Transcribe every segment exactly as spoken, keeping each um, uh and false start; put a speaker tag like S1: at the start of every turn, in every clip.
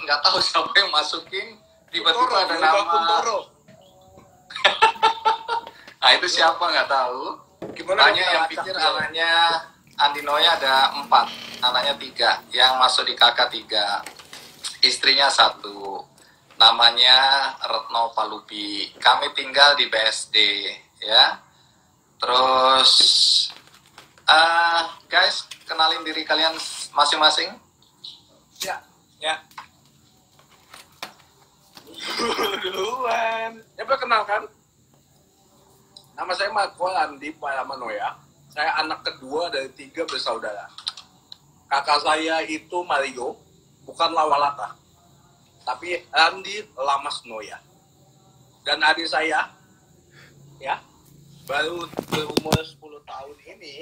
S1: nggak tahu siapa yang masukin, tiba-tiba ada nama.
S2: Kuntoro.
S1: Nah itu siapa nggak tahu.
S2: Gimana
S1: Tanya yang pikir anaknya Andi Noya ada empat, anaknya tiga, yang masuk di kakak tiga, istrinya satu, namanya Retno Palupi. Kami tinggal di B S D, ya. Terus, uh, guys, kenalin diri kalian masing-masing.
S2: Ya, ya. Duluan. Ya, perkenalkan. Nama saya Marco Andi Palamanoya. Saya anak kedua dari tiga bersaudara. Kakak saya itu Mario, bukan Lawalata, tapi Andi Lamas Noya. Dan adik saya, ya, baru berumur sepuluh tahun ini.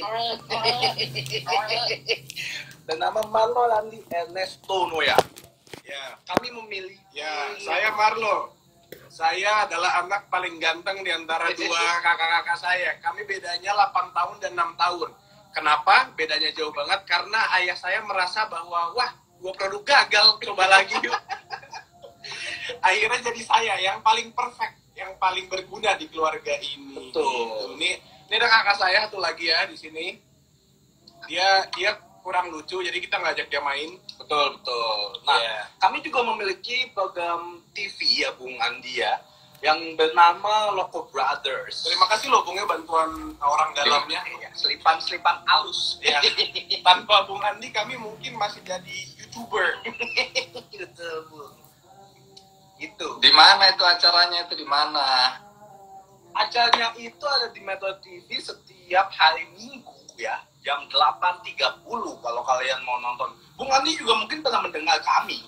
S2: Dan nama Marlo Andi Ernesto Noya. Ya, kami memilih.
S3: Ya, saya Marlo. Saya adalah anak paling ganteng di antara dua kakak-kakak saya. Kami bedanya delapan tahun dan enam tahun. Kenapa? Bedanya jauh banget karena ayah saya merasa bahwa wah, gua produk gagal, coba lagi yuk. Akhirnya jadi saya yang paling perfect, yang paling berguna di keluarga ini.
S2: Betul.
S3: Ini ini ada kakak saya satu lagi ya di sini. Dia dia kurang lucu, jadi kita ngajak dia main.
S2: Betul, betul. Nah,
S3: Yeah.
S2: kami juga memiliki program T V ya, Bung Andi ya, yang bernama Loco Brothers.
S3: Terima kasih loh Bung ya bantuan orang dalamnya.
S2: Ya, selipan-selipan halus.
S3: Ya. Tanpa Bung Andi kami mungkin masih jadi YouTuber.
S2: Betul, Bung. Itu.
S1: Di mana itu acaranya, itu di mana?
S2: Acaranya itu ada di Metro T V setiap hari Minggu ya, jam delapan tiga puluh kalau kalian mau nonton. Bung Andi juga mungkin pernah mendengar kami.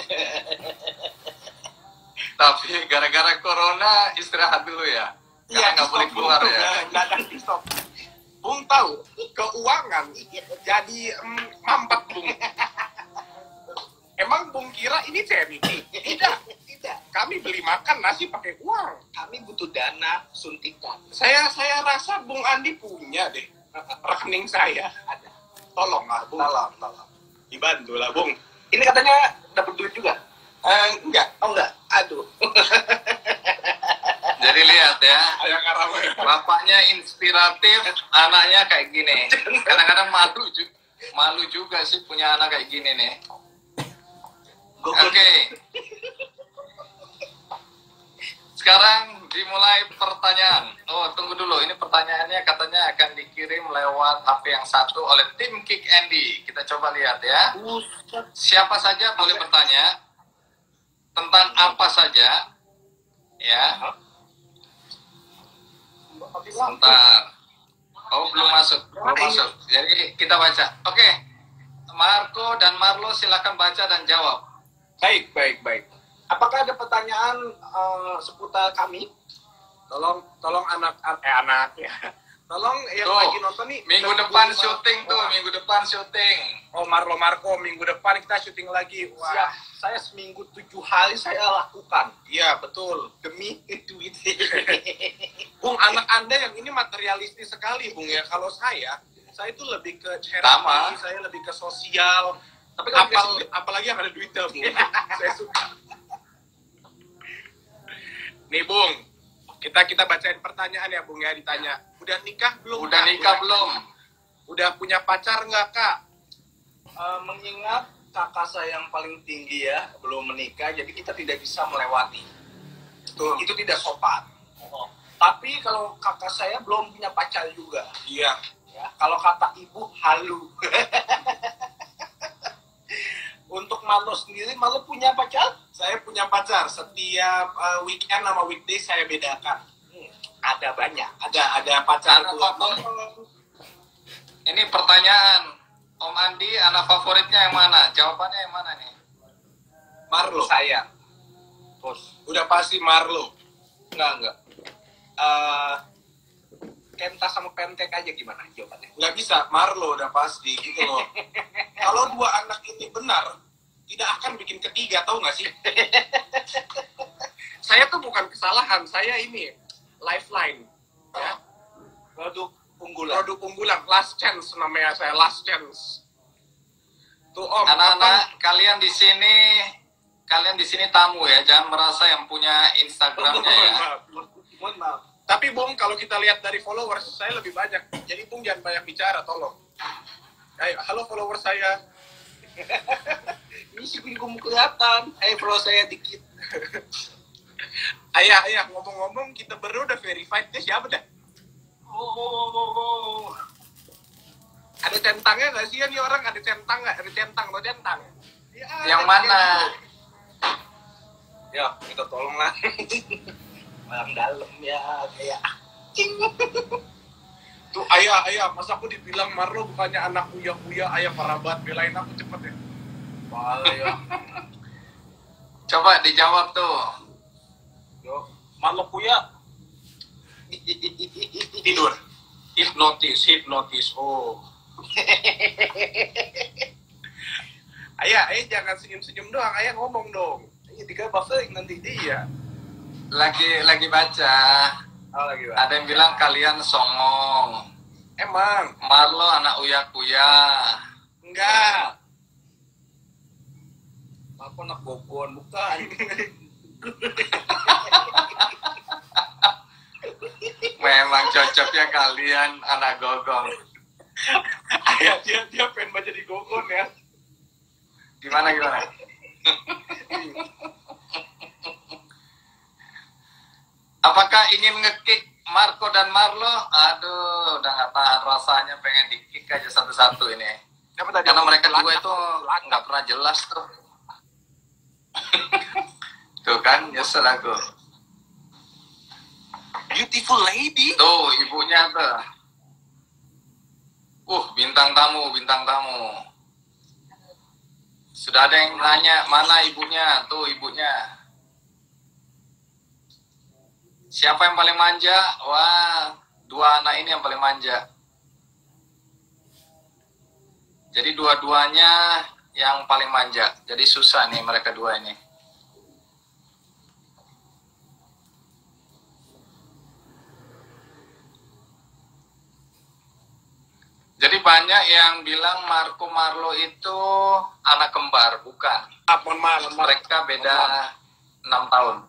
S1: Tapi gara-gara corona istirahat dulu ya. Karena nggak boleh keluar ya.
S3: Nggak ada di stop. Bung tahu, keuangan jadi mm, mampet Bung. Emang Bung kira ini charity? Tidak, tidak. Kami beli makan nasi pakai uang.
S2: Kami butuh dana suntikan.
S3: Saya saya rasa Bung Andi punya deh rekening saya.
S2: Ada.
S3: Tolong lah Bung.
S2: Tolong, tolong.
S3: Dibantu lah Bung.
S2: Ini katanya dapat duit juga?
S3: Eh, enggak.
S2: Oh enggak? Aduh.
S1: Jadi lihat ya,
S3: Ayah Karawang.
S1: bapaknya inspiratif, anaknya kayak gini. Kadang-kadang malu juga, malu juga sih punya anak kayak gini nih. Oke. Sekarang dimulai pertanyaan. Oh, tunggu dulu. Ini pertanyaannya katanya akan dikirim lewat H P yang satu oleh tim Kick Andy. Kita coba lihat ya. Siapa saja boleh bertanya tentang apa saja. Ya. Sebentar. Oh, belum masuk. Belum masuk. Jadi kita baca. Oke. Marco dan Marlo silakan baca dan jawab.
S2: Baik, baik, baik. Apakah ada pertanyaan uh, seputar kami?
S3: Tolong tolong anak eh anak ya. Tolong yang
S1: Tuh,
S3: lagi nonton nih.
S1: Minggu
S3: dan
S1: depan
S3: gua-
S1: syuting tuh,
S3: Wah.
S1: minggu depan syuting.
S3: Oh Marlo Marco minggu depan kita syuting lagi.
S2: Siap.
S3: Wah.
S2: Saya seminggu tujuh hari saya lakukan
S3: Iya betul.
S2: demi duit.
S3: Bung, anak Anda yang ini materialistis sekali, Bung ya. Kalau saya, saya itu lebih ke
S1: Sama.
S3: charity, saya lebih ke sosial.
S2: Tapi kalau
S3: Apal,
S2: dikasih duit-
S3: apalagi yang ada duitnya, Bung. Saya suka. Nih, Bung. Kita kita bacain pertanyaan ya, Bung ya, ditanya. Udah nikah belum?
S1: Udah
S3: Kak?
S1: nikah belum?
S3: Udah punya pacar nggak, Kak?
S2: Uh, mengingat kakak saya yang paling tinggi ya belum menikah, jadi kita tidak bisa melewati.
S3: Tuh.
S2: Itu tidak sopan. Tapi kalau kakak saya belum punya pacar juga.
S3: Iya.
S2: Ya, kalau kata ibu halu. Untuk Marlo sendiri, Marlo punya pacar?
S3: Saya punya pacar. Setiap uh, weekend sama weekday saya bedakan.
S2: Hmm, ada banyak.
S3: Ada ada pacar
S1: Anak
S3: gua.
S1: favorit. Ini pertanyaan. Om Andi, anak favoritnya yang mana? Jawabannya yang mana nih?
S3: Marlo.
S2: Saya. Bos.
S3: Udah pasti Marlo.
S2: Enggak, enggak. Eh, Kenta sama Pentek aja gimana jawabannya?
S3: Nggak bisa, Marlo udah pasti gitu loh. Kalau dua anak ini benar, tidak akan bikin ketiga, tahu nggak sih? Saya tuh bukan kesalahan, saya ini lifeline, ya.
S2: Produk unggulan.
S3: Produk unggulan, last chance namanya saya, last chance. Tuh Om,
S1: Anak-anak kalian di sini kalian di sini tamu ya, jangan merasa yang punya Instagramnya
S3: Mohon
S1: ya.
S3: maaf, mohon maaf. Tapi Bung, kalau kita lihat dari followers, saya lebih banyak. Jadi Bung jangan banyak bicara, tolong. Ayo, halo followers saya.
S2: Ini sih belum kelihatan. Ayo follow saya dikit.
S3: Ayah, ayah, ngomong-ngomong, kita berdua udah verified. Dia siapa dah?
S2: Oh, oh, oh, oh.
S3: Ada centangnya nggak sih ya nih orang? Ada centang nggak? Ada centang, atau centang? Ya,
S1: Yang
S3: ada
S1: mana?
S3: gitu. Ya, kita tolong lah.
S2: Orang dalam ya, kayak anjing.
S3: Tuh, ayah, ayah, masa aku dibilang Marlo bukannya anak uya-uya, ayah parah banget, belain aku cepet ya.
S2: Parah ya.
S1: Coba dijawab tuh.
S2: Yo, Marlo puya.
S3: Tidur. Hipnotis, hipnotis. Oh. Ayah, ayah jangan senyum-senyum doang, ayah ngomong dong.
S2: Ini tiga buffering nanti.
S3: Iya.
S1: Lagi lagi baca.
S2: Oh, lagi, Pak.
S1: Ada yang bilang kalian songong.
S3: Emang?
S1: Marlo anak uya-kuya.
S3: Enggak.
S2: Aku anak gogon, bukan.
S1: Memang cocoknya kalian anak gogong.
S3: Ayah, dia, dia pengen baca di gogon ya.
S1: Gimana gimana? Apakah ingin ngekick Marco dan Marlo? Aduh, udah nggak tahan rasanya, pengen di-kick aja satu-satu ini.
S3: Apa tadi?
S1: Karena mereka dua itu nggak pernah jelas tuh. Tuh kan, nyesel aku.
S2: Beautiful lady.
S1: Tuh, ibunya tuh. Uh, bintang tamu, bintang tamu. Sudah ada yang nanya, mana ibunya? Tuh, ibunya. Siapa yang paling manja? Wah, dua anak ini yang paling manja. Jadi dua-duanya yang paling manja. Jadi susah nih mereka dua ini. Jadi banyak yang bilang Marco Marlo itu anak kembar, bukan.
S3: Ah, mohon maaf, mohon maaf.
S1: Mereka beda enam tahun.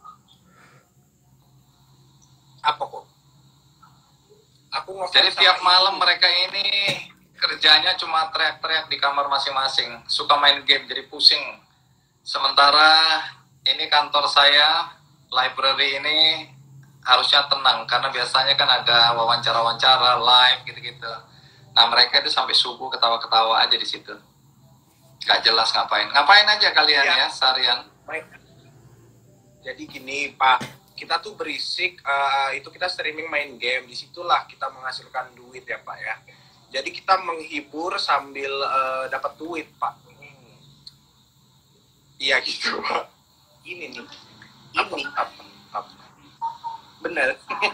S3: Apa kok? Aku ngefans
S1: Jadi
S3: sama
S1: tiap
S3: ibu.
S1: malam mereka ini kerjanya cuma teriak-teriak di kamar masing-masing. Suka main game, jadi pusing. Sementara ini kantor saya, library ini harusnya tenang. Karena biasanya kan ada wawancara-wawancara, live gitu-gitu. Nah mereka itu sampai subuh ketawa-ketawa aja di situ. Gak jelas ngapain. Ngapain aja kalian ya,
S3: Ya.
S1: seharian.
S3: Baik. Jadi gini Pak, kita tuh berisik, eh, itu kita streaming main game, disitulah kita menghasilkan duit ya Pak ya. Jadi kita menghibur sambil eh, dapat duit Pak.
S2: Hmm.
S3: Iya gitu Pak.
S2: Ini nih.
S3: Apa?
S2: Ini.
S3: Apa? Apa?
S2: Bener.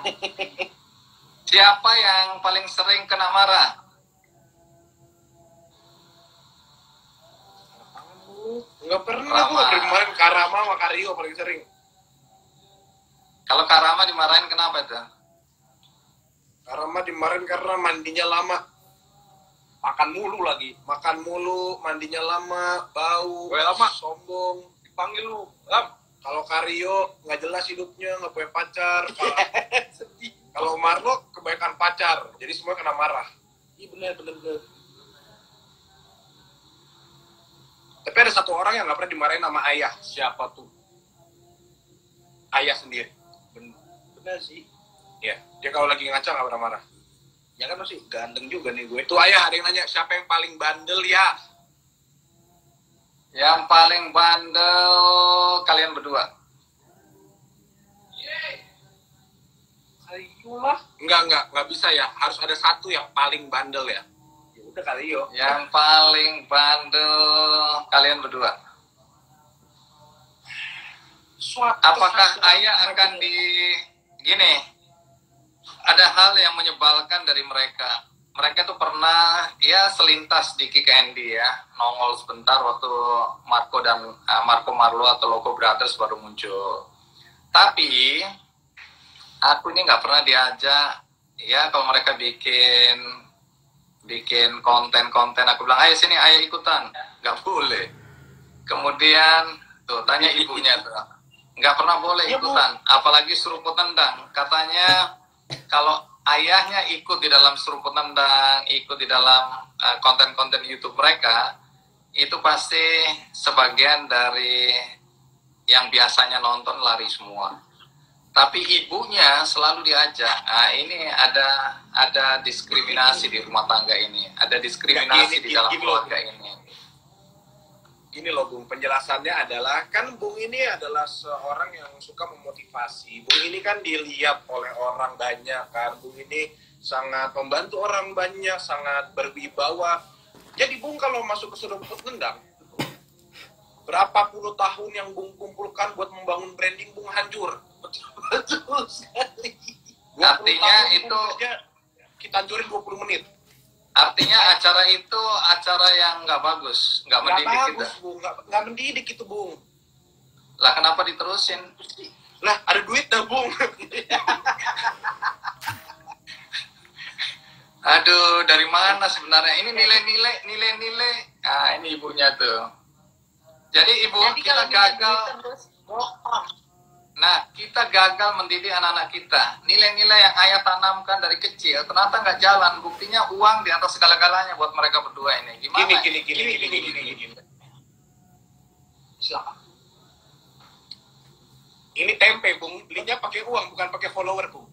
S1: Siapa yang paling sering kena marah?
S3: Nggak pernah,
S1: Rama.
S3: aku dari kemarin Karama sama Kario paling sering.
S1: Kalau Karama dimarahin kenapa itu?
S3: Karama dimarahin karena mandinya lama.
S2: Makan mulu lagi.
S3: Makan mulu, mandinya lama, bau,
S2: Weh, lama.
S3: sombong.
S2: Dipanggil lu. Lam.
S3: Kalau Kario nggak jelas hidupnya, nggak punya pacar. Kalau
S2: Sedih.
S3: Kalau Marlo kebanyakan pacar, jadi semua kena marah.
S2: Iya bener, bener, bener.
S3: Tapi ada satu orang yang nggak pernah dimarahin sama ayah.
S2: Siapa tuh?
S3: Ayah sendiri.
S2: Bener, bener sih.
S3: Ya, dia kalau lagi ngaca nggak pernah marah.
S2: Ya kan masih ganteng juga nih gue.
S3: Itu ayah ada yang nanya siapa yang paling bandel ya?
S1: Yang paling bandel kalian berdua.
S2: Ayolah.
S3: Enggak, enggak, nggak bisa ya. Harus ada satu yang paling bandel ya.
S2: Ya udah kali yo.
S1: Yang paling bandel kalian berdua.
S3: Suatu
S1: Apakah
S3: saat-
S1: ayah akan di gini? Ada hal yang menyebalkan dari mereka. Mereka tuh pernah ya selintas di Kick Andy ya, nongol sebentar waktu Marco dan uh, Marco Marlo atau Loco Brothers baru muncul. Tapi aku ini nggak pernah diajak ya kalau mereka bikin bikin konten-konten aku bilang ayo sini ayo ikutan, nggak boleh. Kemudian Tuh, tanya ibunya tuh. Nggak pernah boleh
S3: Ya, Bu.
S1: ikutan, apalagi seruput tendang. Katanya kalau ayahnya ikut di dalam seruput tendang, ikut di dalam uh, konten-konten YouTube mereka, itu pasti sebagian dari yang biasanya nonton lari semua. Tapi ibunya selalu diajak. Nah, ini ada ada diskriminasi di rumah tangga ini, ada diskriminasi
S3: Ya, gini,
S1: di dalam
S3: gini, gini loh.
S1: keluarga ini.
S3: Ini loh Bung, penjelasannya adalah, kan Bung ini adalah seorang yang suka memotivasi. Bung ini kan dilihat oleh orang banyak kan. Bung ini sangat membantu orang banyak, sangat berwibawa. Jadi Bung kalau masuk ke seruput tendang, berapa puluh tahun yang Bung kumpulkan buat membangun branding Bung hancur. Betul sekali. dua puluh
S1: Artinya
S3: tahun Bung
S1: itu
S3: kerja, kita hancurin dua puluh menit.
S1: Artinya acara itu acara yang nggak bagus, nggak
S3: Nggak
S1: mendidik
S3: bagus
S1: kita.
S3: Bung, nggak, nggak mendidik itu Bung.
S1: Lah kenapa diterusin?
S3: Lah ada duit dah Bung.
S1: Aduh, dari mana sebenarnya? Ini nilai-nilai, nilai-nilai. Ah, ini ibunya tuh. Jadi ibu
S4: Jadi
S1: kita
S4: kalau minta
S1: gagal.
S4: duit terus bohong.
S1: Nah, kita gagal mendidik anak-anak kita. Nilai-nilai yang ayah tanamkan dari kecil ternyata nggak jalan. Buktinya uang di atas segala-galanya buat mereka berdua ini. Gimana?
S3: Gini, gini, gini, gini, gini, gini, gini. Silakan. Ini tempe, Bung. Belinya pakai uang, bukan pakai follower, Bung.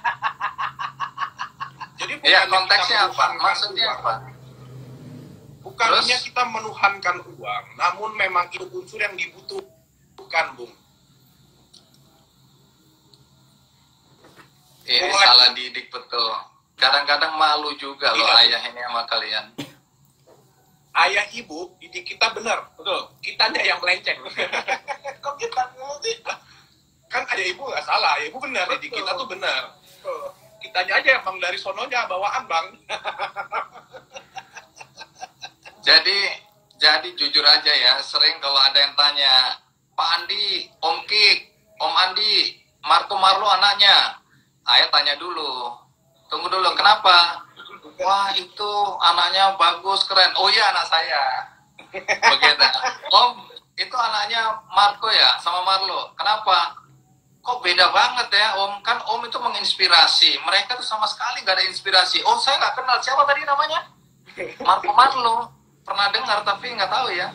S3: Jadi bukan
S1: Ya, konteksnya apa? Maksudnya apa?
S3: Bukannya
S1: Terus?
S3: kita menuhankan uang, namun memang itu unsur yang dibutuhkan, Bung.
S1: Ini
S3: Boleh.
S1: salah didik betul. Kadang-kadang malu juga loh
S3: Iya.
S1: ayah ini sama kalian.
S3: Ayah ibu didik kita benar, betul. Kitanya yang melenceng. Kok kita ngomong sih? Kan ayah ibu nggak salah, ayah ibu benar, didik kita tuh benar. Kitanya aja emang dari sononya bawaan bang.
S1: Jadi, jadi jujur aja ya, sering kalau ada yang tanya, Pak Andi, Om Kik, Om Andi, Marco Marlo anaknya. Ayah tanya dulu, tunggu dulu, kenapa? Wah itu anaknya bagus, keren. Oh iya anak saya. Begitu. Om, itu anaknya Marco ya, sama Marlo. Kenapa? Kok beda banget ya Om? Kan Om itu menginspirasi. Mereka tuh sama sekali gak ada inspirasi. Oh saya nggak kenal, siapa tadi namanya? Marco Marlo. Pernah dengar tapi nggak tahu ya.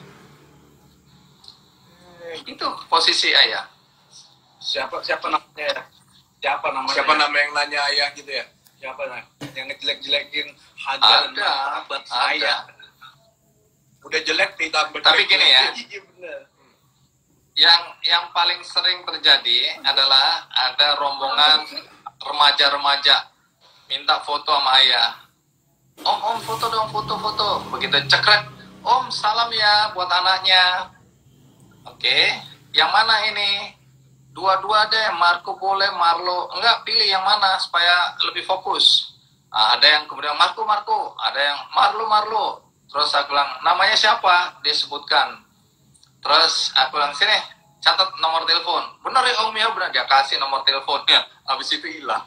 S1: Itu posisi ayah.
S2: Siapa siapa namanya? Siapa namanya?
S3: Siapa nama yang nanya ayah gitu ya?
S2: Siapa nah? Yang ngejelek-jelekin Hajar dan
S1: Ada,
S2: sahabat
S1: ada.
S2: saya.
S3: Udah jelek ditambah
S1: Tapi
S3: jelek.
S1: gini ya.
S2: Iya benar.
S1: Yang yang paling sering terjadi adalah ada rombongan remaja-remaja minta foto sama ayah. Om, om foto dong, foto-foto. Begitu cekrek, om salam ya buat anaknya. Oke, yang mana ini? Dua-dua deh, Marco boleh, Marlo. Enggak, pilih yang mana supaya lebih fokus. Nah, ada yang kemudian Marco, Marco. Ada yang Marlo, Marlo. Terus aku bilang, namanya siapa? Dia sebutkan. Terus aku bilang, sini, catat nomor telepon. Benar ya om ya, benar. Dia kasih nomor teleponnya. Habis itu hilang.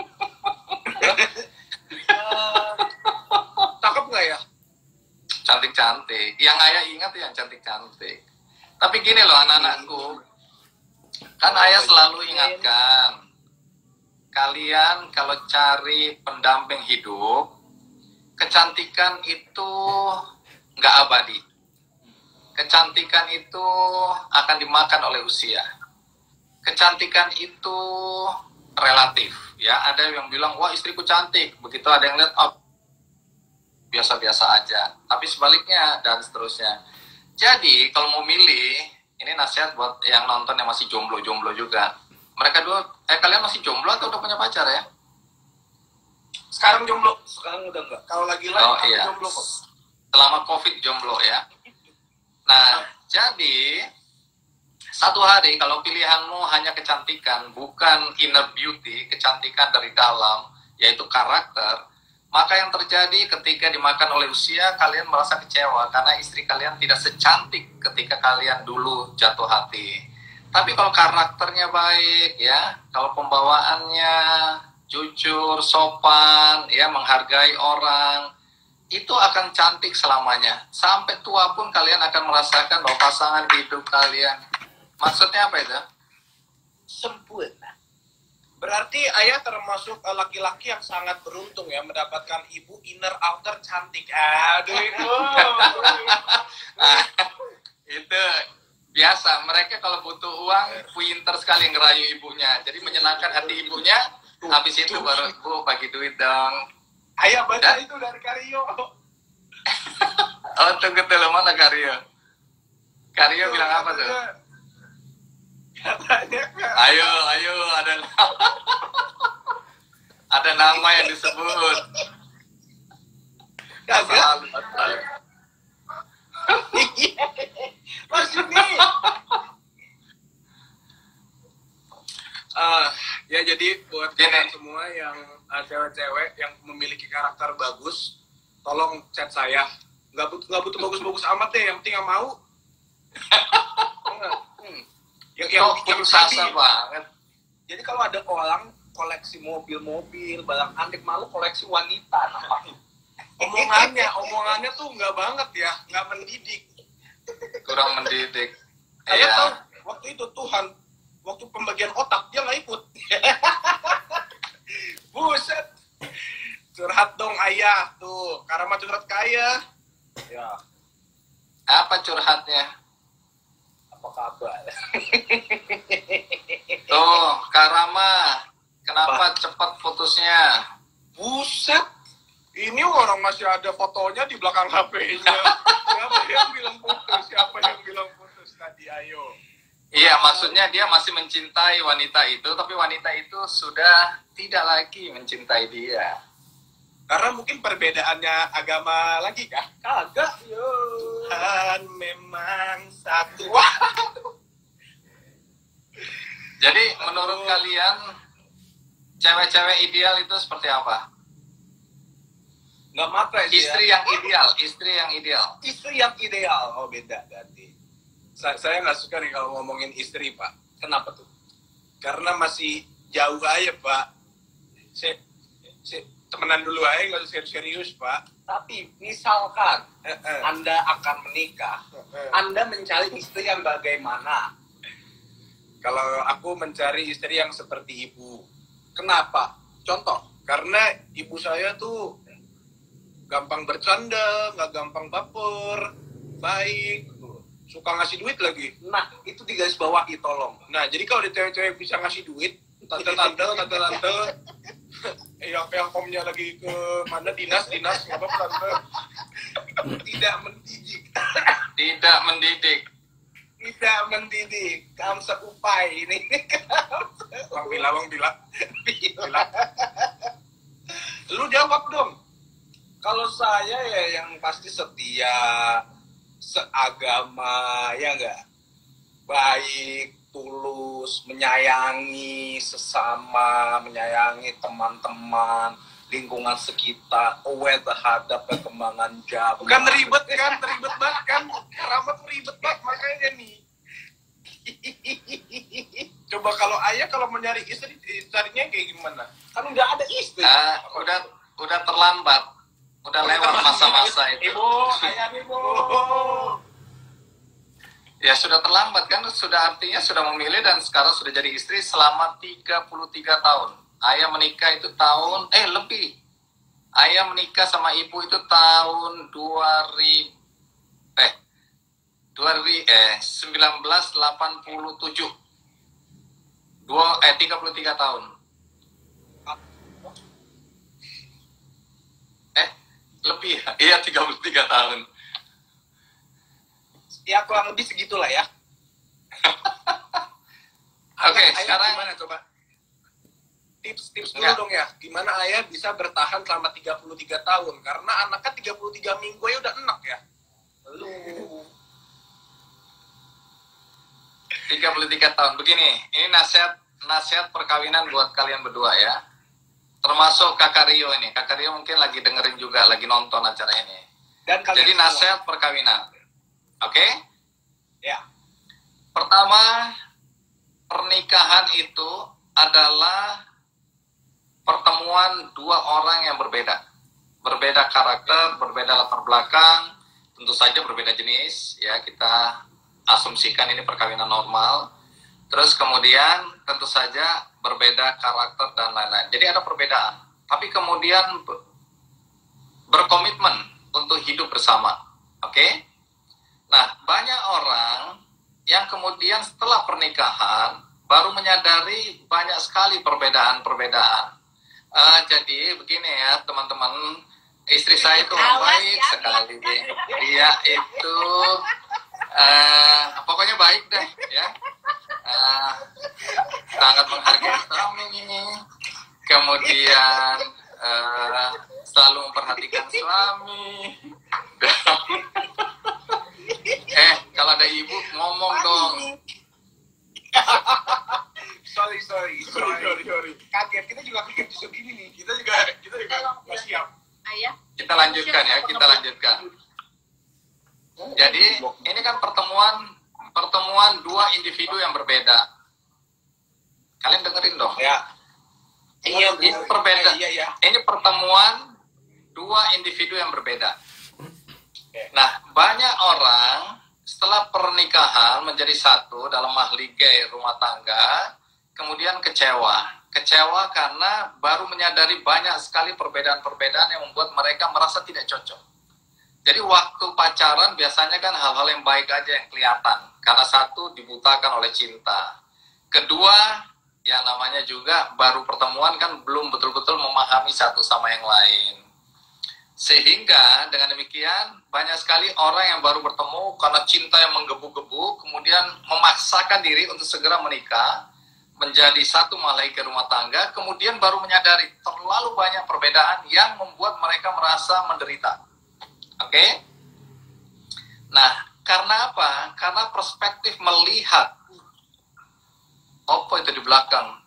S3: Cakep nggak ya?
S1: Cantik-cantik. Yang ayah ingat yang cantik-cantik. Tapi gini loh anak-anakku. Kan ayah selalu ingatkan. Kalian kalau cari pendamping hidup, kecantikan itu nggak abadi. Kecantikan itu akan dimakan oleh usia. Kecantikan itu relatif. Ya, ada yang bilang, wah istriku cantik. Begitu ada yang lihat, oh, biasa-biasa aja. Tapi sebaliknya dan seterusnya. Jadi kalau mau milih, ini nasihat buat yang nonton yang masih jomblo-jomblo juga. Mereka dua, eh kalian masih jomblo atau udah punya pacar ya?
S3: Sekarang jomblo.
S2: Sekarang udah enggak.
S3: Kalau lagi live
S1: Oh
S3: aku
S1: iya.
S3: jomblo kok.
S1: Selama COVID jomblo ya. Nah, jadi satu hari kalau pilihanmu hanya kecantikan, bukan inner beauty, kecantikan dari dalam, yaitu karakter, maka yang terjadi ketika dimakan oleh usia, kalian merasa kecewa karena istri kalian tidak secantik ketika kalian dulu jatuh hati. Tapi kalau karakternya baik, ya, kalau pembawaannya jujur, sopan, ya, menghargai orang, itu akan cantik selamanya. Sampai tua pun kalian akan merasakan bahwa pasangan hidup kalian. Maksudnya apa itu?
S3: Sempurna. Berarti ayah termasuk eh, laki-laki yang sangat beruntung ya mendapatkan ibu inner outer cantik. Aduh itu.
S1: Nah, itu biasa. Mereka kalau butuh uang, pinter sekali ngerayu ibunya. Jadi menyenangkan hati ibunya. Habis itu baru, Bu, bagi duit dong.
S3: Ayah baca
S1: Dan,
S3: itu dari Karyo.
S1: oh, tunggu dulu, mana Karyo? Karyo bilang apa tuh?
S3: Katanya
S1: Ayo, ayo, ada ada nama yang disebut.
S3: kagak. Mas ini. Ah, ya jadi buat kalian semua yang uh, cewek-cewek yang memiliki karakter bagus, tolong chat saya. Nggak butuh nggak butuh bagus-bagus amat deh, yang penting yang mau. Hmm. Yang yang
S1: Kok
S3: yang
S1: sasa
S3: sabi.
S1: banget.
S3: Jadi kalau ada orang koleksi mobil-mobil, barang antik, malu koleksi wanita. Nah, omongannya, omongannya tuh nggak banget ya, nggak mendidik.
S1: Kurang mendidik.
S3: Kalian tahu
S1: Iya.
S3: waktu itu Tuhan, waktu pembagian otak dia nggak ikut. Buset, curhat dong ayah tuh, karena curhat ke ayah. Ya,
S1: Apa curhatnya?
S3: apa kabar?
S1: Tuh, Karama, kenapa cepat putusnya?
S3: Buset, ini orang masih ada fotonya di belakang H P-nya. Siapa yang bilang putus? Siapa yang bilang putus tadi? Ayo.
S1: Iya, maksudnya dia masih mencintai wanita itu, tapi wanita itu sudah tidak lagi mencintai dia.
S3: Karena mungkin perbedaannya agama lagi kah? Kagak, yo. Tuhan memang satu. Wah.
S1: Jadi, menurut kalian, cewek-cewek ideal itu seperti apa?
S3: Nggak matre sih
S1: Istri
S3: ya.
S1: yang ideal, istri yang ideal.
S3: Istri yang ideal. Oh beda ganti. Sa saya nggak suka nih kalau ngomongin istri pak. Kenapa tuh? Karena masih jauh aja pak. Si, si, temenan dulu aja nggak usah serius pak. Tapi misalkan eh, eh. Anda akan menikah, eh, eh. Anda mencari istri yang bagaimana? Kalau aku mencari istri yang seperti ibu. Kenapa? Contoh, karena ibu saya tuh gampang bercanda, nggak gampang baper, baik, suka ngasih duit lagi. Nah, itu di garis bawahi tolong. Nah, jadi kalau di cewek-cewek bisa ngasih duit, tante-tante, tante-tante, yang yang komnya lagi ke mana dinas, dinas, nggak apa-apa tante. Tidak mendidik.
S1: Tidak mendidik.
S3: Tidak mendidik. Kamu seupai ini. Bang Bila, Bang Bila. Bila. Lu jawab dong. Kalau saya ya yang pasti setia, seagama, ya enggak? Baik, tulus, menyayangi sesama, menyayangi teman-teman, lingkungan sekitar, aware terhadap perkembangan zaman. Bukan ribet kan, ribet banget kan. Keramat ribet banget, makanya nih. Coba kalau ayah kalau mencari istri, carinya kayak gimana? Kan udah ada istri.
S1: Ah, udah udah terlambat. Udah lewat masa-masa itu.
S3: Ibu, ayah ibu.
S1: Ya sudah terlambat kan, sudah artinya sudah memilih dan sekarang sudah jadi istri selama tiga puluh tiga tahun. Ayah menikah itu tahun, eh lebih. Ayah menikah sama ibu itu tahun dua ribu, eh, dua ribu, eh, seribu sembilan ratus delapan puluh tujuh. Dua, eh, tiga puluh tiga tahun. Eh, lebih ya? Iya, tiga puluh tiga tahun.
S3: Ya kurang lebih segitulah ya.
S1: Oke, okay,
S3: ayah
S1: sekarang
S3: gimana coba? Tips-tips dulu
S1: Enggak.
S3: dong ya. Gimana ayah bisa bertahan selama tiga puluh tiga tahun? Karena anaknya tiga puluh tiga minggu ya udah enak ya. Lu
S1: tiga puluh tiga tahun. Begini, ini nasihat nasihat perkawinan buat kalian berdua ya. Termasuk Kakak Rio ini. Kakak Rio mungkin lagi dengerin juga, lagi nonton acara ini.
S3: dan kalian
S1: Jadi
S3: semua.
S1: nasihat perkawinan. Oke?
S3: Ya.
S1: Pertama, pernikahan itu adalah pertemuan dua orang yang berbeda. berbeda karakter, berbeda latar belakang, tentu saja berbeda jenis, ya kita asumsikan ini perkawinan normal. Terus kemudian tentu saja berbeda karakter dan lain-lain. Jadi ada perbedaan, tapi kemudian berkomitmen untuk hidup bersama. Oke? Okay? Nah, banyak orang yang kemudian setelah pernikahan baru menyadari banyak sekali perbedaan-perbedaan. Uh, jadi begini ya teman-teman, istri saya itu orang baik sekali. Dia itu uh, pokoknya baik deh ya. Uh, sangat menghargai suami, kemudian uh, selalu memperhatikan suami. eh kalau ada ibu ngomong dong.
S3: sorry sorry sorry sorry sorry kaget, kita juga kaget justru gini nih, kita juga kita juga nggak siap.
S4: Ayah.
S1: Kita lanjutkan ya, kita lanjutkan. Jadi ini kan pertemuan pertemuan dua individu yang berbeda. Kalian dengerin dong.
S3: Ya.
S1: Iya, ini berbeda.
S3: Iya, iya.
S1: Ini pertemuan dua individu yang berbeda. Nah, banyak orang setelah pernikahan menjadi satu dalam mahligai rumah tangga, kemudian kecewa. Kecewa karena baru menyadari banyak sekali perbedaan-perbedaan yang membuat mereka merasa tidak cocok. Jadi waktu pacaran biasanya kan hal-hal yang baik aja yang kelihatan. Karena satu, dibutakan oleh cinta. Kedua, ya namanya juga baru pertemuan kan belum betul-betul memahami satu sama yang lain. Sehingga dengan demikian banyak sekali orang yang baru bertemu karena cinta yang menggebu-gebu, kemudian memaksakan diri untuk segera menikah, menjadi satu malaikat rumah tangga, kemudian baru menyadari terlalu banyak perbedaan yang membuat mereka merasa menderita. Oke? Okay? Nah, karena apa? Karena perspektif melihat apa itu di belakang?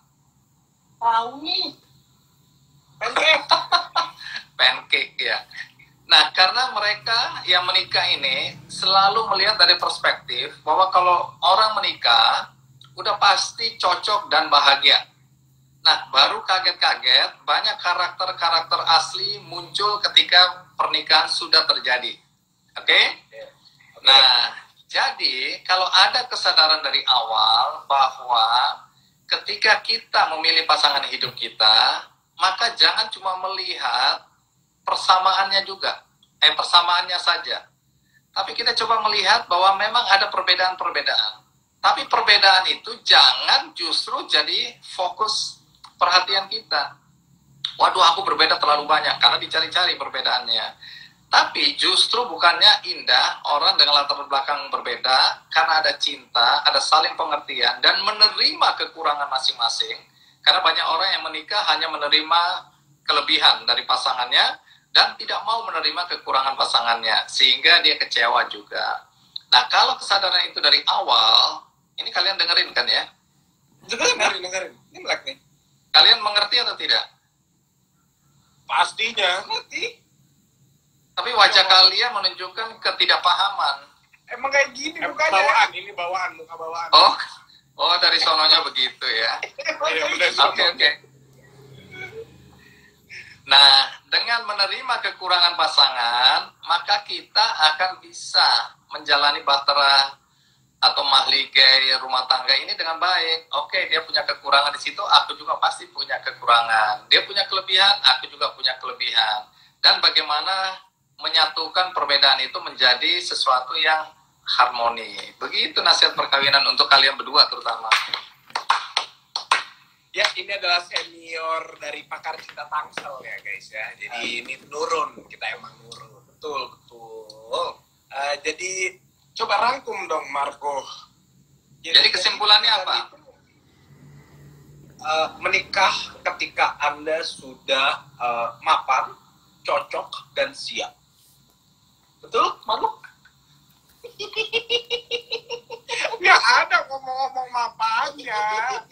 S4: Wangi.
S3: Pancake.
S1: Pancake ya. Nah, karena mereka yang menikah ini selalu melihat dari perspektif bahwa kalau orang menikah udah pasti cocok dan bahagia. Nah, baru kaget-kaget banyak karakter-karakter asli muncul ketika pernikahan sudah terjadi. Oke? Okay? Nah, jadi kalau ada kesadaran dari awal bahwa ketika kita memilih pasangan hidup kita, maka jangan cuma melihat persamaannya juga, eh persamaannya saja. Tapi kita coba melihat bahwa memang ada perbedaan-perbedaan. Tapi perbedaan itu jangan justru jadi fokus perhatian kita. Waduh, aku berbeda terlalu banyak, karena dicari-cari perbedaannya. Tapi justru bukannya indah orang dengan latar belakang berbeda, karena ada cinta, ada saling pengertian, dan menerima kekurangan masing-masing. Karena banyak orang yang menikah hanya menerima kelebihan dari pasangannya, dan tidak mau menerima kekurangan pasangannya, sehingga dia kecewa juga. Nah, kalau kesadaran itu dari awal, ini kalian dengerin kan ya?
S3: Dengerin, dengerin, dengerin. Ini melek nih.
S1: Kalian mengerti atau tidak?
S3: Pastinya. Ngerti.
S1: Tapi wajah kalian menunjukkan ketidakpahaman.
S3: Emang kayak gini mukanya. Bawaan, ini bawaan, muka bawaan.
S1: Oh, oh dari sononya begitu ya.
S3: Iya, bener.
S1: Oke, oke. Nah, dengan menerima kekurangan pasangan, maka kita akan bisa menjalani bahtera atau mahligai rumah tangga ini dengan baik. Oke, dia punya kekurangan di situ, aku juga pasti punya kekurangan. Dia punya kelebihan, aku juga punya kelebihan. Dan bagaimana menyatukan perbedaan itu menjadi sesuatu yang harmoni. Begitu nasihat perkawinan untuk kalian berdua terutama.
S3: Ya, ini adalah senior dari pakar cinta Tangsel ya guys ya. Jadi ini nurun, kita emang nurun. Betul, betul. Uh, jadi coba rangkum dong Marco.
S1: Jadi, jadi kesimpulannya apa?
S3: Uh, menikah ketika Anda sudah uh, mapan, cocok, dan siap. Betul, Marco? Ya ada ngomong-ngomong mapannya.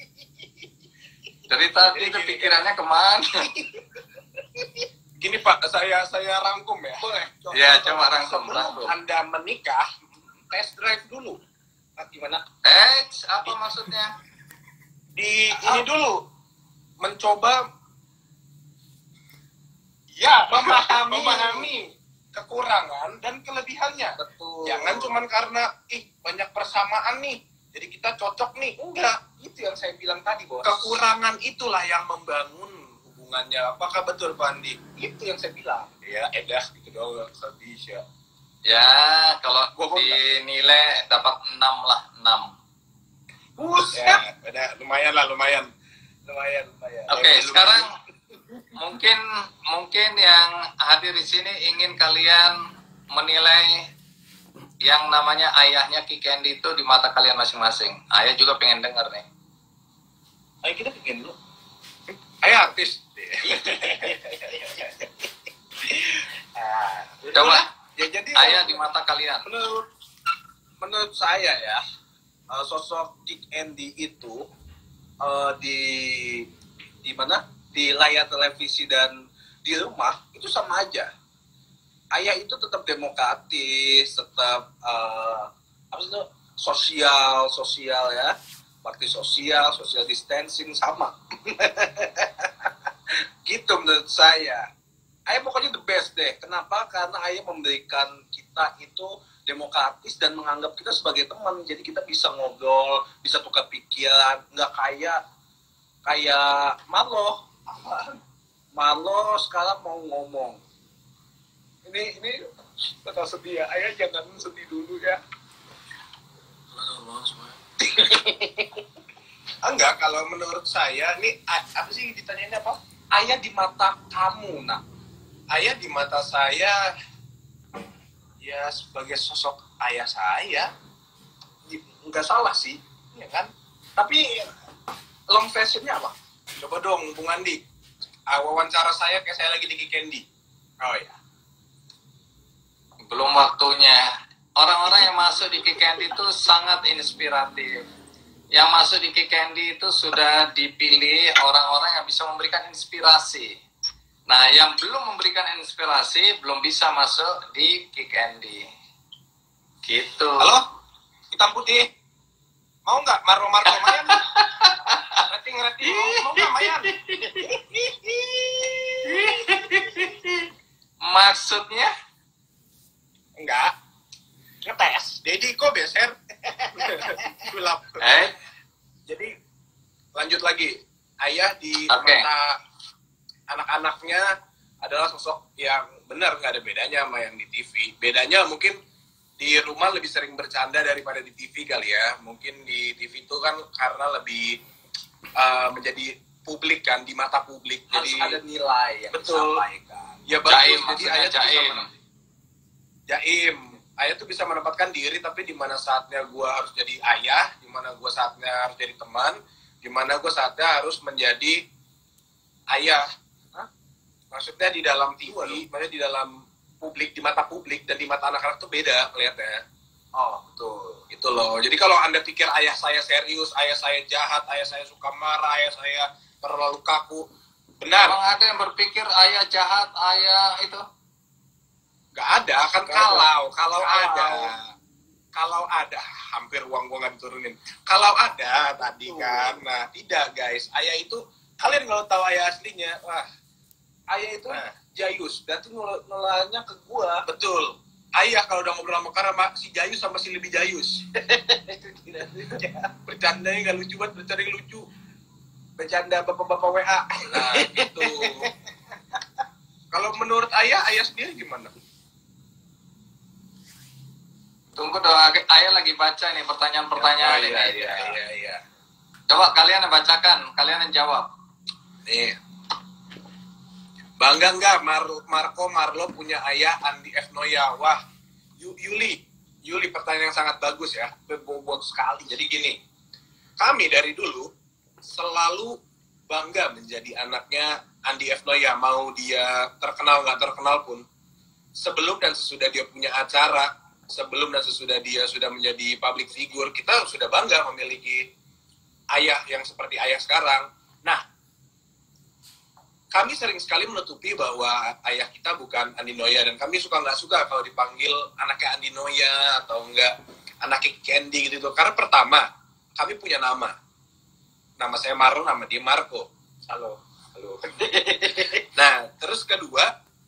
S1: Dari tadi itu pikirannya kemana?
S3: Gini Pak, saya saya rangkum ya. Boleh?
S1: Coba, ya, coba rangkum. rangkum.
S3: Anda menikah, test drive dulu. Nah, gimana?
S1: Eh, apa maksudnya?
S3: Di ini dulu, mencoba Ya, memahami, memahami kekurangan dan kelebihannya.
S2: Betul.
S3: Jangan cuman karena ih banyak persamaan nih, jadi kita cocok nih. Enggak, itu yang saya bilang tadi, Bos. Kekurangan itulah yang membangun hubungannya. Apakah betul, Pak Andi? Itu yang saya bilang. Ya, edah gitu doang, nggak bisa.
S1: Ya, kalau
S3: Gua kok
S1: dinilai dapat enam lah, enam.
S3: Buset. Ya, ada lumayan lah, lumayan. Lumayan, lumayan.
S1: Oke,
S3: Ya,
S1: sekarang mungkin mungkin yang hadir di sini ingin kalian menilai yang namanya ayahnya Ki Candy itu di mata kalian masing-masing. Ayah juga pengen dengar nih.
S3: Ayo kita bikin dulu. Ayo artis. Ah,
S1: Coba,
S3: ya jadi
S1: ayah di mata kalian.
S2: Menurut menurut saya ya, uh, sosok Dick Andy itu uh, di di mana di layar televisi dan di rumah itu sama aja. Ayah itu tetap demokratis, tetap uh, apa sih itu sosial sosial ya, bakti sosial, social distancing sama. Gitu menurut saya. Ayah pokoknya the best deh. Kenapa? Karena ayah memberikan kita itu demokratis dan menganggap kita sebagai teman. Jadi kita bisa ngobrol, bisa tukar pikiran, nggak kayak kayak Marlo. Marlo sekarang mau ngomong. Ini ini
S3: Betul sedih ya. Ayah jangan sedih dulu ya. Enggak, kalau menurut saya ini a- apa sih ditanyain apa?
S2: ayah di mata kamu, nak.
S3: Ayah di mata saya ya sebagai sosok ayah saya di- nggak salah sih, ya kan?
S2: Tapi long fashionnya apa?
S3: Coba dong, Bung Andi, ah, wawancara saya kayak saya lagi di Ki Candy. Oh ya,
S1: Belum waktunya. Orang-orang yang masuk di Ki Candy itu sangat inspiratif. Yang masuk di Ki Candy itu sudah dipilih orang-orang yang bisa memberikan inspirasi. Nah, yang belum memberikan inspirasi belum bisa masuk di Ki Candy. Gitu.
S3: halo, hitam putih, mau nggak Marlo-Marlo Mayan? Ngerti-ngerti, mau, mau nggak Mayan?
S1: Maksudnya?
S3: Enggak, ngetes. Dedi kok beser? Sulap.
S1: Eh,
S3: Jadi lanjut lagi, ayah di
S1: Oke.
S3: mata anak-anaknya adalah sosok yang benar, nggak ada bedanya sama yang di T V. Bedanya mungkin di rumah lebih sering bercanda daripada di T V kali ya. Mungkin di T V itu kan karena lebih uh, menjadi publik kan, di mata publik.
S2: Harus
S3: Jadi
S2: ada nilai yang
S3: betul.
S2: disampaikan.
S3: Ya
S1: jaim
S3: bagus, jadi
S1: maksudnya
S3: ayah tuh bisa
S1: jaim.
S3: menempatkan jaim. Ayah tuh bisa menempatkan diri, tapi di mana saatnya gue harus jadi ayah, di mana gue saatnya harus jadi teman, di mana gue saatnya harus menjadi ayah. Hah? Maksudnya di dalam T V, maksudnya di dalam publik, di mata publik dan di mata anak-anak tuh beda kelihatannya.
S2: Oh, betul.
S3: Itu loh. Jadi kalau Anda pikir ayah saya serius, ayah saya jahat, ayah saya suka marah, ayah saya terlalu kaku, benar.
S1: Emang ada yang berpikir ayah jahat, ayah itu?
S3: Gak ada, kan
S2: Gak
S3: kalau, kalau
S2: Kalau.
S3: ada. Kalau ada, hampir uang gua nggak diturunin. Kalau ada tadi kan, nah tidak guys. Ayah itu, kalian kalau tahu ayah aslinya, wah,
S2: Ayah itu
S3: Nah.
S2: Jayus, berarti nul- nularnya ke gua.
S3: betul. Ayah kalau udah ngobrol sama Kara, sama si Jayus sama si lebih Jayus.
S2: Itu tidak lucu.
S3: Bercandanya nggak lucu banget, bercanda lucu.
S2: Bercanda bapak-bapak W A.
S3: Nah, gitu. Kalau menurut ayah, ayah sendiri gimana?
S1: Tunggu dong, ayah lagi baca nih pertanyaan-pertanyaan
S3: Oh,
S1: ini.
S3: iya, iya, iya, iya.
S1: Coba kalian yang bacakan, kalian yang jawab.
S3: Nih. Bangga nggak Mar- Marco Marlo punya ayah Andi F. Noya? Wah, Yu- Yuli. Yuli, pertanyaan yang sangat bagus ya. Berbobot sekali. Jadi gini, kami dari dulu selalu bangga menjadi anaknya Andi F. Noya. Mau dia terkenal nggak terkenal pun, sebelum dan sesudah dia punya acara, sebelum dan sesudah dia sudah menjadi public figure, kita sudah bangga memiliki ayah yang seperti ayah sekarang. Nah, kami sering sekali menutupi bahwa ayah kita bukan Andi Noya, dan kami suka nggak suka kalau dipanggil anaknya Andi Noya atau enggak anaknya Candy gitu. Karena pertama, kami punya nama. Nama saya Marlo, nama dia Marco. Halo. Halo. Nah, terus kedua,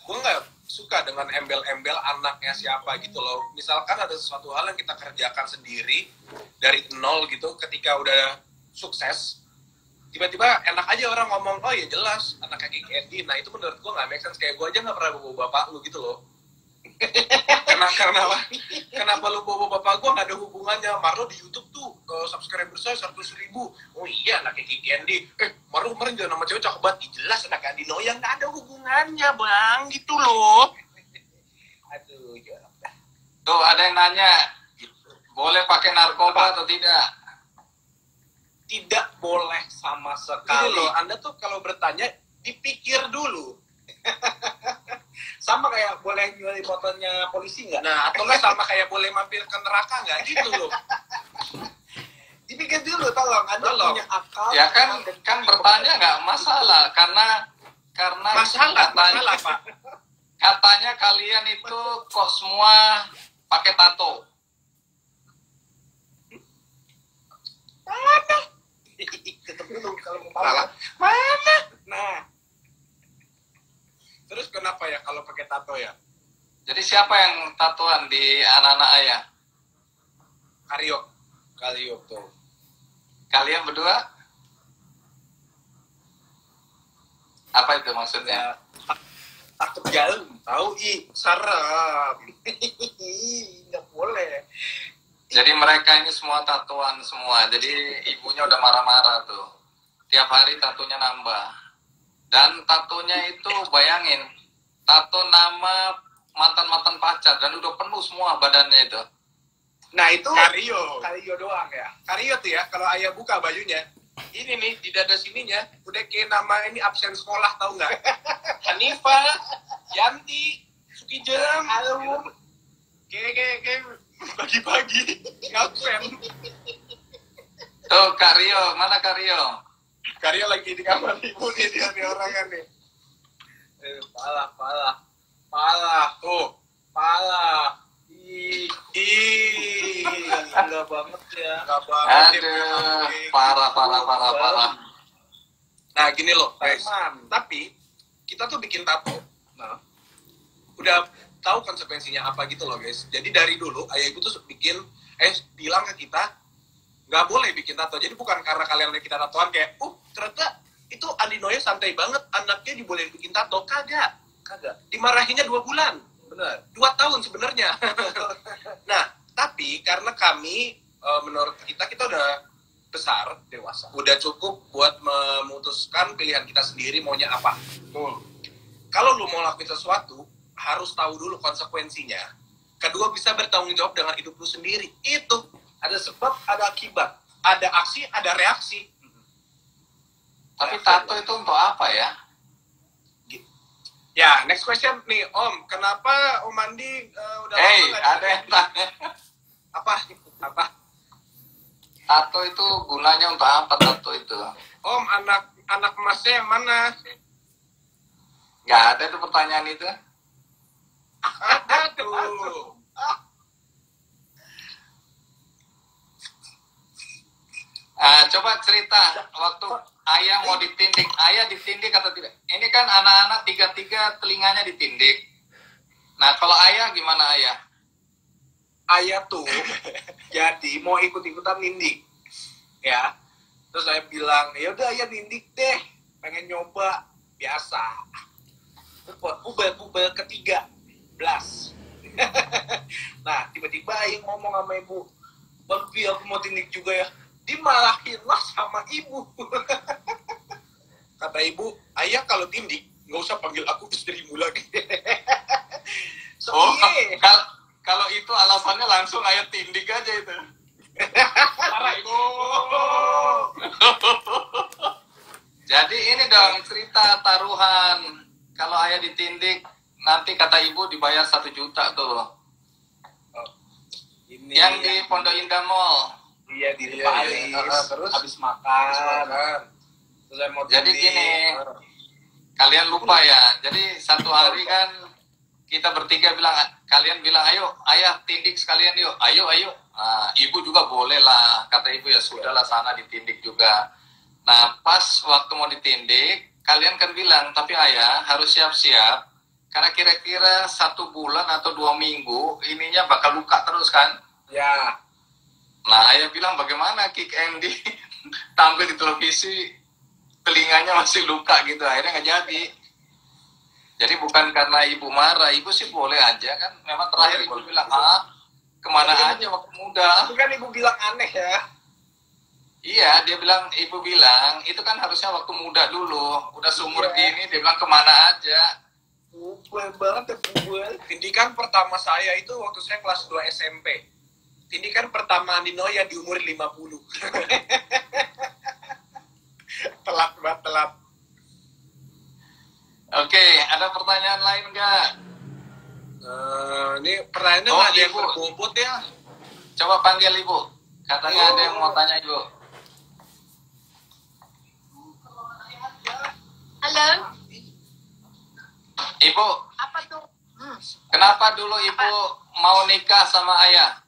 S3: gue nggak suka dengan embel-embel anaknya siapa gitu loh. Misalkan ada sesuatu hal yang kita kerjakan sendiri dari nol gitu, ketika udah sukses, tiba-tiba enak aja orang ngomong, oh ya jelas anaknya Kiki Andy. Nah itu menurut gue nggak make sense. Kayak gue aja nggak pernah bawa bapak lu gitu loh. Kenapa, kenapa, kenapa lu bawa bapak gue? Nggak ada hubungannya. Marlo di YouTube tuh uh, subscriber saya seratus ribu. Oh iya anaknya Kiki Andy. Eh Marlo kemarin jalan sama cewek cakep banget. Ih, jelas anaknya Andi Noya. Nggak ada hubungannya bang, gitu loh. Aduh jorok dah.
S1: Tuh ada yang nanya, boleh pakai narkoba atau tidak?
S3: Tidak boleh sama sekali. Loh, Anda tuh kalau bertanya dipikir dulu. Sama kayak boleh nyuri motornya polisi nggak? Nah, atau nggak sama kayak boleh mampir ke neraka nggak? Gitu loh. Dipikir dulu, tolong. Anda
S1: Tolong.
S3: punya akal.
S1: Ya kan, kan bertanya nggak masalah, karena karena
S3: Masalah,
S1: katanya,
S3: masalah Pak.
S1: katanya kalian itu kok semua pakai tato.
S3: Mana? Ketemu dulu kalau mau salah. Mana? Nah. Terus kenapa ya kalau pakai tato ya?
S1: Jadi siapa yang tatoan di anak-anak ayah?
S3: Karyo. Karyo tuh.
S1: Kalian berdua? Apa itu maksudnya?
S3: Takut jalan. Tahu ih, sarap. Nggak boleh.
S1: Jadi mereka ini semua tatoan semua. Jadi ibunya udah marah-marah tuh. Tiap hari tatonya nambah. Dan tatonya itu bayangin, tato nama mantan-mantan pacar dan udah penuh semua badannya itu.
S3: Nah itu Karyo. Karyo doang ya. Karyo tuh ya, kalau ayah buka bajunya, ini nih di dada sininya udah kayak nama ini absen sekolah, tahu nggak? Hanifa, Yanti, Sukijem, Alum, kayak kayak kayak bagi-bagi absen.
S1: Tuh Kak Rio, mana Kak Rio?
S3: Karya lagi di kamar ibu nih, dia nih orang kan nih. Eh, palah, palah, palah, tuh, palah. Ih, ih, enggak banget ya. Enggak banget.
S1: Aduh, parah, parah, parah, parah.
S3: Nah, gini loh, guys. Tapi kita tuh bikin tato. Nah, udah tahu konsekuensinya apa gitu loh, guys. Jadi dari dulu ayah ibu tuh bikin, eh bilang ke kita, nggak boleh bikin tato. Jadi bukan karena kalian lihat kita tatoan kayak, uh ternyata itu Andi Noya santai banget, anaknya dibolehin bikin tato. Kagak, kagak. Dimarahinnya dua bulan, benar. Dua tahun sebenarnya. Nah, tapi karena kami e, menurut kita kita udah besar, dewasa, udah cukup buat memutuskan pilihan kita sendiri maunya apa. Tuh. Kalau lu mau lakuin sesuatu, harus tahu dulu konsekuensinya. Kedua, bisa bertanggung jawab dengan hidup lu sendiri. Itu ada sebab, ada akibat, ada aksi, ada reaksi.
S1: Tapi tato itu untuk apa ya?
S3: Ya, next question nih, Om. Kenapa Om Andi uh, udah
S1: Hey,
S3: lama nggak
S1: ada
S3: di-
S1: yang tanya.
S3: apa? Apa?
S1: Tato itu gunanya untuk apa tato itu?
S3: Om, anak anak emasnya yang mana?
S1: Nggak ada tuh pertanyaan itu.
S3: Ada tuh.
S1: Ah, coba cerita waktu ayah mau ditindik, ayah ditindik atau tidak? Ini kan anak-anak tiga-tiga telinganya ditindik. Nah, kalau ayah gimana ayah?
S3: Ayah tuh jadi mau ikut-ikutan nindik. Ya. Terus saya bilang, ya udah ayah nindik deh. Pengen nyoba biasa. Bubel-bubel ketiga belas. Nah, tiba-tiba ayah ngomong sama ibu, "Bang, Pi, aku mau tindik juga ya." Dimarahin lah sama ibu. Kata ibu, ayah kalau tindik nggak usah panggil aku istrimu lagi. So,
S1: Oh,
S3: iya.
S1: kal- kalau itu alasannya langsung ayah tindik aja itu.
S3: Parah itu.
S1: Jadi ini dong cerita taruhan. Kalau ayah ditindik, nanti kata ibu dibayar satu juta tuh.
S3: Ini
S1: Yang di Pondok Indah Mall.
S3: iya di
S2: Iya,
S3: Paris.
S2: iya. Uh, terus?
S3: habis makan.
S2: Habis makan.
S3: Terus saya mau
S1: Jadi
S3: tindik.
S1: gini, kalian lupa ya. Jadi satu hari kan kita bertiga bilang, kalian bilang, ayo ayah tindik sekalian yuk, ayo ayo. Nah, ibu juga boleh lah, kata ibu ya sudahlah sana ditindik juga. Nah pas waktu mau ditindik, kalian kan bilang, tapi ayah harus siap-siap karena kira-kira satu bulan atau dua minggu ininya bakal luka terus kan.
S2: Ya.
S1: Nah, ayah bilang bagaimana Kick Andy tampil di televisi telinganya masih luka gitu, akhirnya nggak jadi. Jadi bukan karena ibu marah, ibu sih boleh aja kan. Memang terakhir ibu bilang, ah kemana aja waktu muda.
S2: Itu kan ibu bilang aneh ya.
S1: Iya, dia bilang, ibu bilang itu kan harusnya waktu muda dulu. Udah seumur
S2: Iya.
S1: gini, dia bilang kemana aja.
S2: Bubel banget ya bubel. Tindikan pertama saya itu waktu saya kelas dua S M P. Tindikan pertama Ninoya di umur lima puluh. Telat banget, telat.
S1: Oke, ada pertanyaan lain nggak?
S2: Uh, ini pertanyaannya
S1: Oh,
S2: nggak ada yang
S1: Ibu.
S2: berbobot ya.
S1: Coba panggil ibu. Katanya
S2: Oh.
S1: ada yang mau tanya ibu.
S4: Halo,
S1: Ibu,
S4: apa tuh? Hmm.
S1: kenapa dulu ibu mau nikah sama ayah?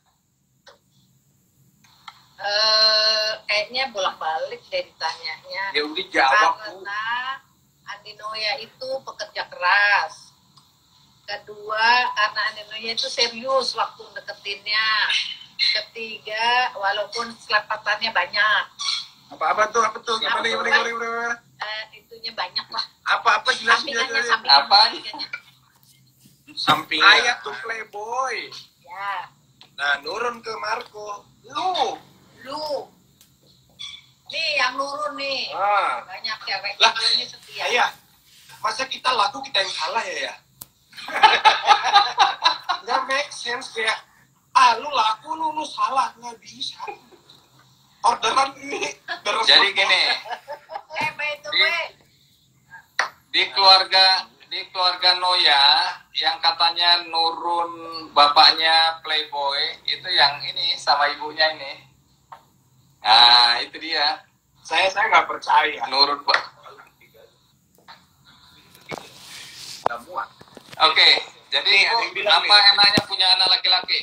S4: Eh, kayaknya bolak-balik deh ditanyanya.
S2: Ya udah jawab Bu.
S4: Karena Andinoya itu pekerja keras. Kedua, karena Andinoya itu serius waktu deketinnya. Ketiga, walaupun selepatannya banyak,
S2: Apa-apa tuh? Apa tuh? Gimana?
S4: Apa?
S2: Gimana? Gimana? Gimana?
S4: eh, itunya banyak lah.
S2: Apa-apa jelasin
S4: Sampingannya,
S2: aja.
S4: sampingan.
S1: Apa?
S2: Sampingnya. Ayah tuh playboy.
S4: Ya,
S2: Nah, nurun ke Marco. Lu.
S4: lu. Nih yang nurun nih.
S2: Ah.
S4: Banyak cewek
S2: Lah,
S4: ini setia.
S2: Ayah, masa kita laku kita yang salah ya ya? Nggak make sense kayak, ah lu laku lu, lu salah, nggak bisa. Orderan ini terus.
S1: Jadi gini,
S4: Eh, by the way,
S1: di keluarga di keluarga Noya yang katanya nurun bapaknya playboy itu yang ini sama ibunya ini. Nah, itu dia.
S2: Saya saya nggak percaya.
S1: Nurun, Pak.
S2: Nggak muat.
S1: Oke, jadi
S2: Nih, ada
S1: Ibu,
S2: yang bilang
S1: apa
S2: nih.
S1: enaknya punya anak laki-laki?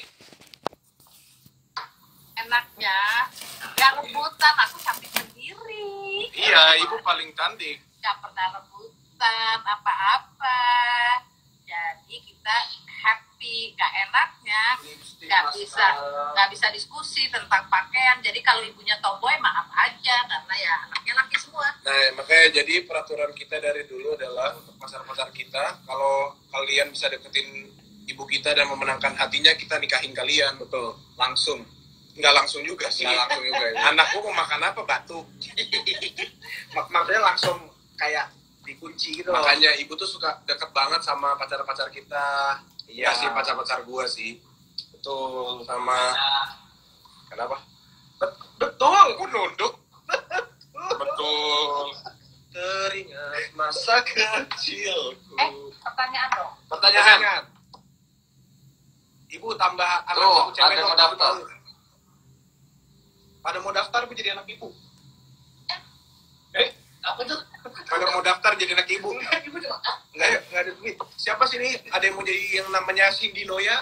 S4: enaknya gak rebutan, aku cantik sendiri.
S2: Iya, ibu paling cantik.
S4: Gak pernah rebutan apa-apa. Jadi kita happy. Gak enaknya nggak bisa nggak bisa diskusi tentang pakaian. Jadi kalau ibunya tomboy maaf aja karena ya anaknya laki semua.
S2: Nah, makanya jadi peraturan kita dari dulu adalah untuk pasar-pasar kita, kalau kalian bisa deketin ibu kita dan memenangkan hatinya, kita nikahin kalian, betul. Langsung. Nggak langsung juga sih. Nggak langsung juga. Ya. Anakku mau makan apa? Batu. Mak maksudnya langsung kayak dikunci gitu. Makanya ibu tuh suka deket banget sama pacar-pacar kita. Iya sih, pacar-pacar gua sih. Betul, sama... Kenapa? Bet- betul, kok nunduk? Betul. Teringat masa kecilku.
S4: Eh, pertanyaan dong.
S2: Pertanyaan. Ibu tambah anak
S1: Tuh,
S2: ibu cewek
S1: ada
S2: dong,
S1: mau daftar.
S2: tahu. Pada mau daftar ibu jadi anak ibu. Eh,
S4: Apa tuh?
S2: pada mau daftar jadi anak ibu.
S4: Ibu juga.
S2: Nggak ada, nggak ada duit. Siapa sih ini? Ada yang mau jadi yang namanya Cindy Noya?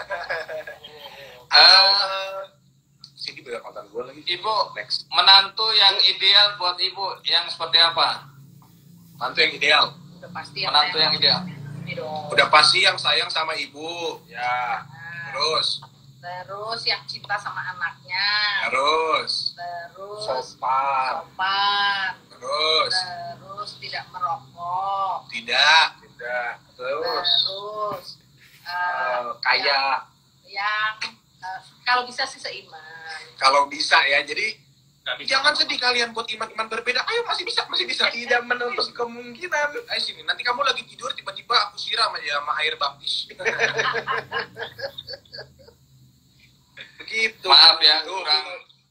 S1: Eh,
S2: Cindy banyak konten gue lagi.
S1: Ibu,
S2: Next.
S1: menantu yang ideal buat ibu yang seperti apa?
S2: Mantu yang ideal.
S4: Udah pasti yang
S1: Menantu yang ideal.
S4: ini dong.
S2: Udah pasti yang sayang sama ibu. Ya.
S4: Nah,
S2: Terus.
S4: terus yang cinta sama anaknya.
S2: Terus.
S4: Terus
S2: Sopan.
S4: sopan.
S2: Terus.
S4: Terus tidak merokok.
S2: Tidak. Tidak. Terus.
S4: Terus eh,
S2: Eh, kaya.
S4: yang eh, kalau bisa sih seiman.
S2: Kalau bisa ya, jadi jangan sedih kalian buat iman-iman berbeda. Ayo masih bisa, masih bisa. Tidak menutup kemungkinan. Ayo sini, nanti kamu lagi tidur tiba-tiba aku siram aja sama air baptis. Begitu.
S1: Maaf ya,
S2: Tuh.
S1: kurang.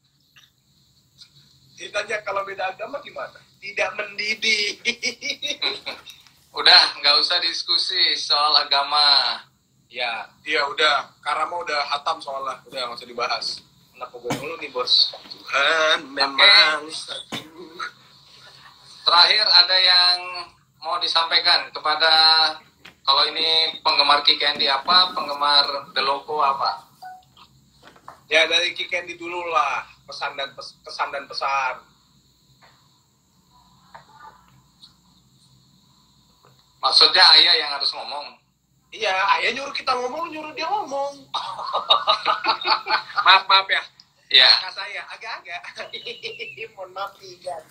S2: Ditanya kalau beda agama gimana? Tidak mendidik.
S1: Udah, nggak usah diskusi soal agama.
S2: Ya, dia udah. Karama udah hatam soalnya. Udah, nggak usah dibahas. Kenapa gue dulu nih, bos? Tuhan memang satu.
S1: Terakhir ada yang mau disampaikan kepada, kalau ini penggemar Kick Andy apa, penggemar The Loco apa?
S2: Ya, dari Kick Andy dulu lah. Pesan dan pes- kesan dan pesan.
S1: Maksudnya ayah yang harus ngomong.
S3: Iya, ayah nyuruh kita ngomong, nyuruh dia ngomong. Maaf, maaf ya.
S1: Ya.
S3: Kakak saya, agak-agak. Mohon maaf nih, kan.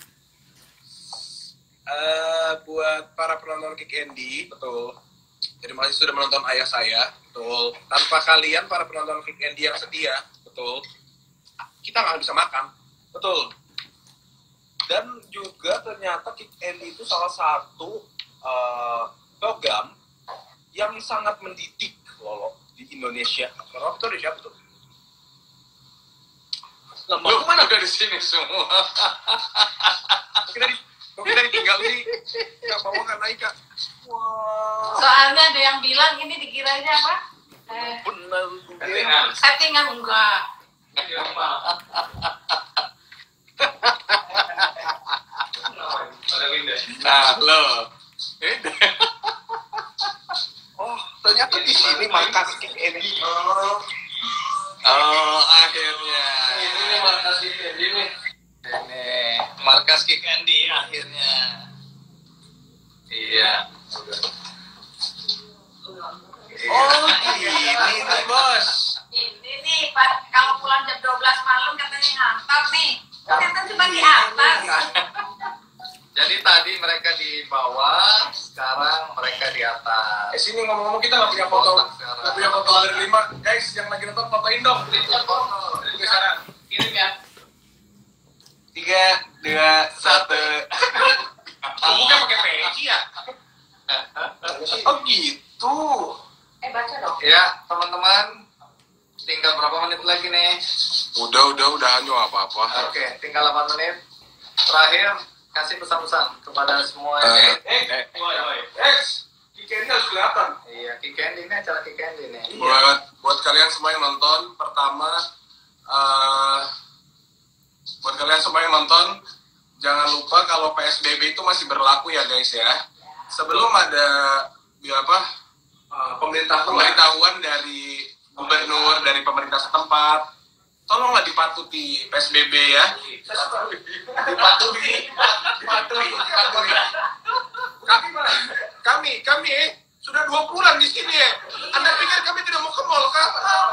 S3: Eh, buat para penonton Kick Andy, betul. Terima kasih sudah menonton ayah saya, betul. Tanpa kalian, para penonton Kick Andy yang setia, betul. Kita nggak bisa makan, betul. Dan juga ternyata Kick Andy itu salah satu uh, program yang sangat mendidik loh di Indonesia. Kalau itu dari siapa tuh?
S1: Lu mana udah di sini semua?
S3: Kita di, kita ditinggal sih. Nggak bawa kan Aika. Wah.
S4: Soalnya ada yang bilang ini dikiranya apa? Eh,
S3: Benar.
S1: Settingan.
S4: settingan enggak.
S1: Nah, lo.
S3: Oh, ternyata di sini markas Kick Andy.
S1: Oh, akhirnya.
S3: Ini nih markas Kick Andy nih.
S1: Ini markas Kick Andy akhirnya. Iya.
S3: Oh, ini nih bos.
S4: Ini nih, Pak, kalau pulang jam dua belas malam katanya ngantor nih. Ternyata cuma di atas.
S1: Jadi tadi mereka di bawah, sekarang mereka di atas.
S3: Eh sini ngomong-ngomong kita nggak punya foto, nggak punya foto berlima. Guys, yang lagi nonton fotoin dong. Oke, sekarang.
S1: Kirim ya. Tiga, dua, satu.
S3: Bukan pakai peci ya? Oh gitu.
S4: Eh, baca dong.
S1: Ya, teman-teman, tinggal berapa menit lagi nih?
S3: Udah, udah, udah hanya apa-apa.
S1: Oke, tinggal delapan menit. Terakhir, kasih pesan-pesan kepada semua.
S3: Eh,
S1: Eh,
S3: eh, eh, Kikennya harus kelihatan.
S1: Iya, Kick Andy ini acara Kick Andy nih.
S3: Buat buat kalian semua yang nonton, pertama, eh, buat kalian semua yang nonton, jangan lupa kalau P S B B itu masih berlaku ya guys ya. Sebelum ada ya apa eh, pemerintah pemberitahuan dari gubernur, dari pemerintah setempat, tolonglah dipatuhi P S B B ya. Dipatuhi, dipatuhi, dipatuhi. Kami, kami, kami sudah dua bulan di sini ya. Anda pikir kami tidak mau ke mall kah?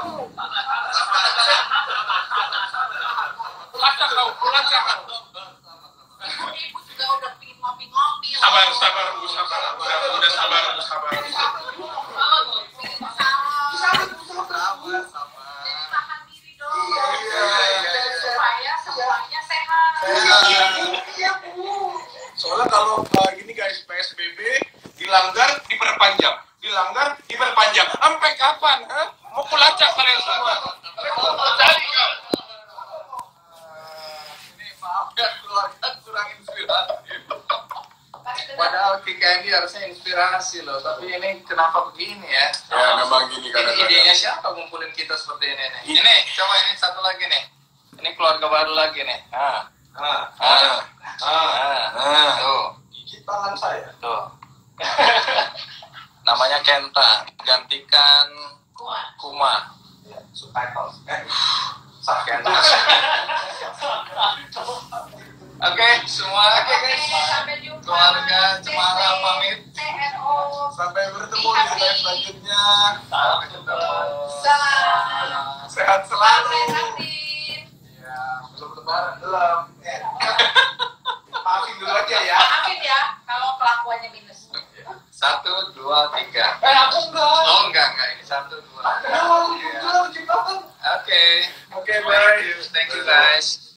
S3: Pelacak kau, pelacak kau.
S4: Ibu juga udah pingin ngopi-ngopi. loh.
S3: Sabar, sabar, Bu, sabar. Udah, udah sabar, Bu, sabar.
S1: Sabar, sabar.
S4: Jadi tahan diri dong.
S3: Iya, iya, iya.
S4: Supaya semuanya sehat.
S3: Iya, Bu. Soalnya kalau uh, gini guys, P S B B dilanggar diperpanjang, dilanggar diperpanjang. Sampai kapan? Huh? Mau kulacak kalian semua? Cari kau.
S1: Ini maaf ya, keluarga kurang inspiratif. Padahal Kick Andy harusnya inspirasi loh, tapi ini kenapa begini ya?
S3: Ya, memang gini
S1: Ini
S3: kadang-kadang.
S1: idenya siapa ngumpulin kita seperti ini nih? Ini, coba ini satu lagi nih. Ini keluarga baru lagi nih. Ah,
S3: Ah,
S1: ah,
S3: ah,
S1: ah,
S3: ah.
S1: tuh,
S3: Gigit tangan saya.
S1: tuh. Namanya Kenta, gantikan
S4: Kuat.
S1: Kuma.
S3: Subtitles. Eh,
S1: Kenta. Oke, semua.
S4: Oke, sampai jumpa.
S1: Keluarga Cemara pamit.
S4: T N O.
S3: sampai bertemu di live selanjutnya.
S1: Sampai ketemu.
S4: Salam.
S3: Sehat selalu.
S4: Sampai nanti.
S3: Ya, belum lebaran belum. Maafin dulu aja ya.
S4: Maafin ya kalau kelakuannya minus.
S1: Satu, dua, tiga.
S3: Eh, aku enggak.
S1: Oh enggak, enggak. Ini satu, dua.
S3: Enggak, enggak,
S1: Oke.
S3: Oke,
S1: Oke,
S3: bye.
S1: thank you guys.